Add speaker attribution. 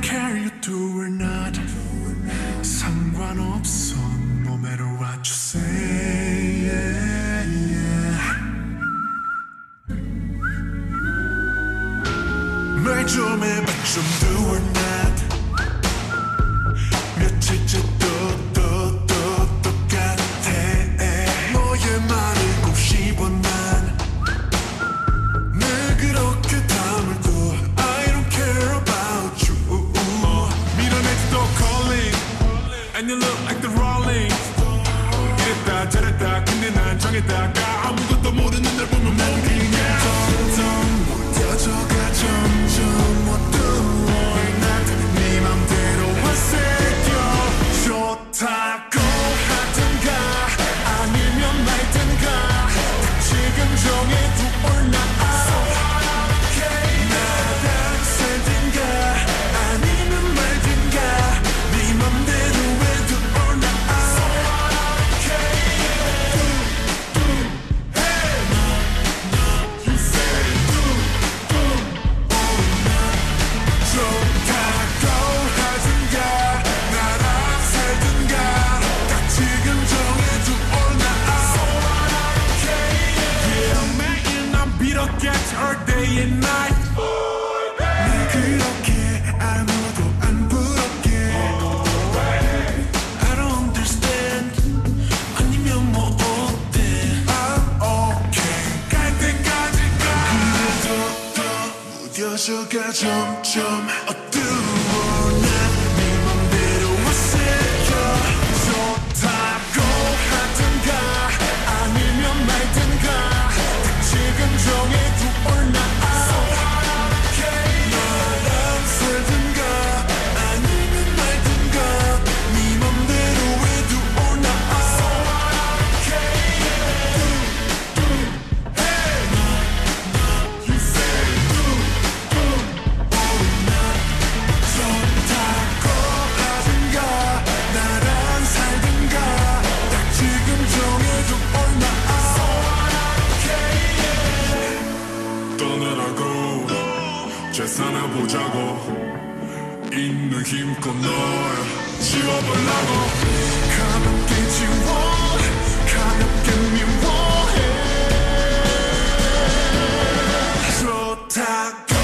Speaker 1: care you do or not 상관없어 no matter what you say 말 좀 해봐 좀 do or not 며칠째 또 똑같아 너의 말을 꼭 씹어 난 늘 그렇게 다물고 I don't care about you 밀어내지도 calling And you look like the rolling 이랬다 저랬다 근데 난 정했다가 아무것도 모르는 날 보면 난 그냥 점점 무뎌져가 점점 어두워 난 네 맘대로 왔을겨 좋다고 하든가 아니면 말든가 지금 정해도 or not 나랑 살든가 아니면 말든가 네 맘대로 해도 or not 좋다고 하든가 나랑 살든가 딱 지금 정해도 or not Yeah 매일 난 빌었겠지 all day and night 날 그렇게 아무도 안 부럽게 I don't understand 아니면 뭐 어때 I'm okay 갈 때까지 가 그래도 더 무뎌져가 점점 어두워 난 네 맘대로 왔을겨 좋다고 하든가 아니면 말든가 딱 지금 정해도 or not 나랑 살든가 아니면 말든가 네 맘대로 해도 or not 좋다고 하든가 나랑 살든가 딱 지금 정해도 or not 떠나라고 재산을 보자고 있는 힘껏 널 지워보려고 가볍게 지워 가볍게 미워해 좋다고